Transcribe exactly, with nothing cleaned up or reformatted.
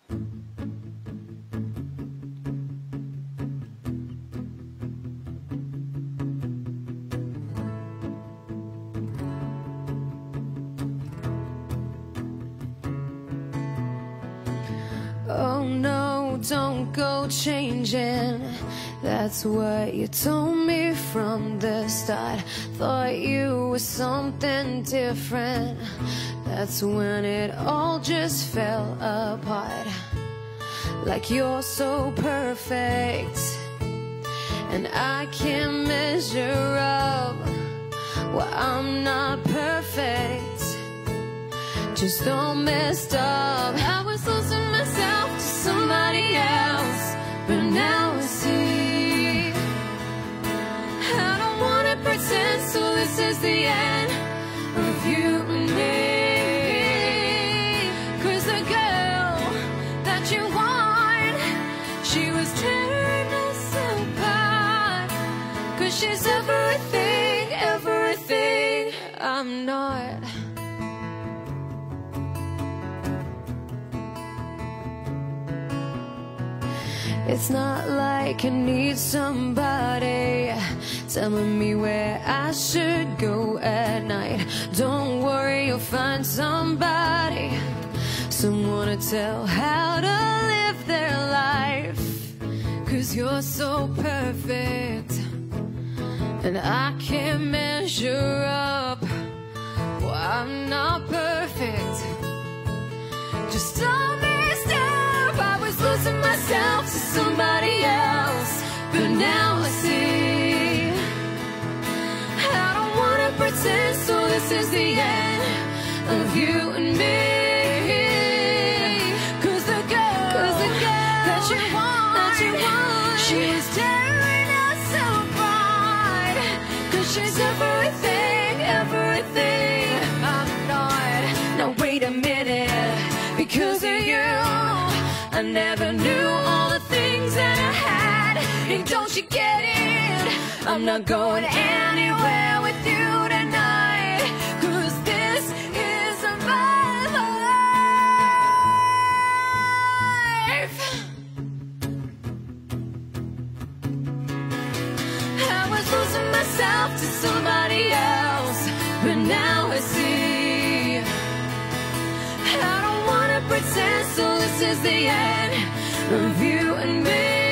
Oh no, don't go changing. That's what you told me from the start. Thought you were something different. That's when it all just fell apart. Like you're so perfect, and I can't measure up. Well, I'm not perfect, just all messed up. I was losing myself to somebody else, but now I see I don't wanna pretend, so this is the end of you and me. Cause the girl that you want, she was tearing us apart. Cause she's everything, everything I'm not. It's not like I need somebody telling me where I should go at night. Don't worry, you'll find somebody, someone to tell how to live their life. Cause you're so perfect, and I can't measure up. Well, I'm not perfect, just don't messed up. I was losing myself to somebody else, but now I see I don't wanna pretend, so this is the end of you and me. Cause the girl, Cause the girl that you want, that you want, she's tearing us apart. Cause she's everything, everything I'm not. Now wait a minute, because of you I never knew all the things that I had. And don't you get it? I'm not going anywhere with you tonight. Cause this is my life. I was losing myself to somebody else, but now I see I don't wanna pretend, so this is the end of you and me.